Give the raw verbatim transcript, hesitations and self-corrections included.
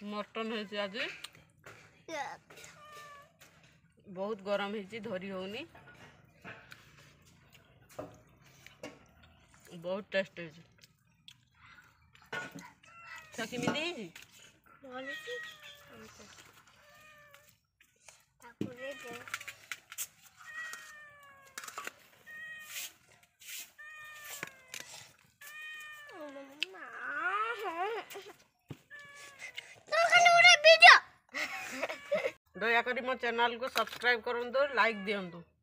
Mutton है आज बहुत गरम है धरी होनी बहुत टेस्ट है केमी दयाकोरी मो चैनल को सब्सक्राइब करंतु लाइक दियंतु।